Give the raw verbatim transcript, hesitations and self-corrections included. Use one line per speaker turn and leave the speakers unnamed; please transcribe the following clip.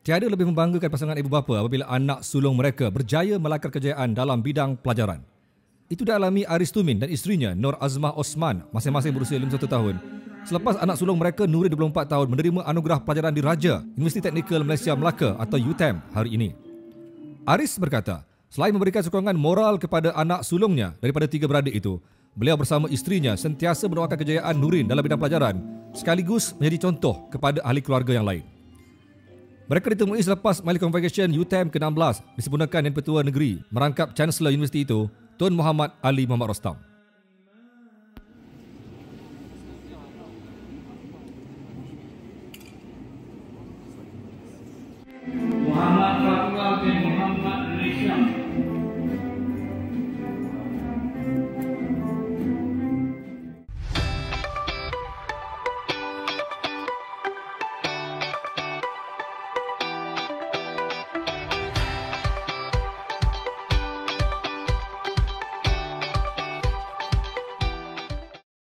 Tiada lebih membanggakan pasangan ibu bapa apabila anak sulung mereka berjaya melakar kejayaan dalam bidang pelajaran. Itu dialami Aris Tumin dan isterinya Nur Azmah Osman, masing-masing berusia lima puluh satu tahun. Selepas anak sulung mereka Nuri dua puluh empat tahun menerima anugerah pelajaran di Raja Universiti Teknikal Malaysia Melaka atau U T E M hari ini. Aris berkata, selain memberikan sokongan moral kepada anak sulungnya daripada tiga beradik itu, beliau bersama isterinya sentiasa mendoakan kejayaan Nurin dalam bidang pelajaran sekaligus menjadi contoh kepada ahli keluarga yang lain. Mereka ditemui selepas Miley Convocation U T E M ke enam belas disempurnakan Yang Pertua Negeri merangkap Chancellor Universiti itu, Tun Muhammad Ali Muhammad Rostam.
Muhammad Fatua bin Muhammad Risham